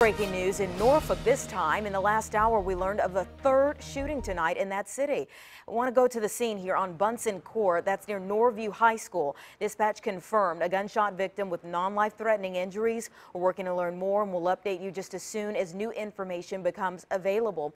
Breaking news in Norfolk this time. In the last hour, we learned of a third shooting tonight in that city. I want to go to the scene here on Bunsen Court. That's near Norview High School. Dispatch confirmed a gunshot victim with non-life-threatening injuries. We're working to learn more, and we'll update you just as soon as new information becomes available.